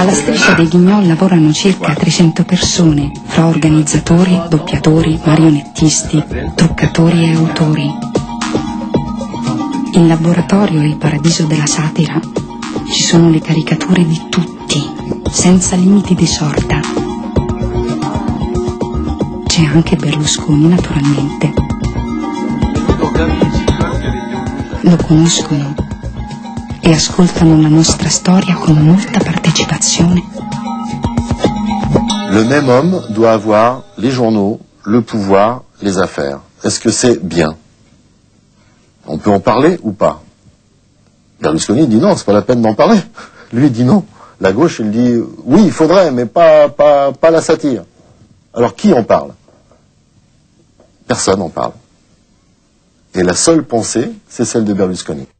Alla Striscia dei Guignol lavorano circa 300 persone, fra organizzatori, doppiatori, marionettisti, truccatori e autori. In laboratorio, il paradiso della satira, ci sono le caricature di tutti, senza limiti di sorta. C'è anche Berlusconi, naturalmente. Lo conoscono e ascoltano la nostra storia con molta partecipazione. Le même homme doit avoir les journaux, le pouvoir, les affaires. Est-ce que c'est bien? On peut en parler ou pas? Berlusconi dit non, c'est pas la peine d'en parler. Lui il dit non. La gauche, il dit oui, il faudrait, mais pas la satire. Alors qui en parle? Personne n'en parle. Et la seule pensée, c'est celle de Berlusconi.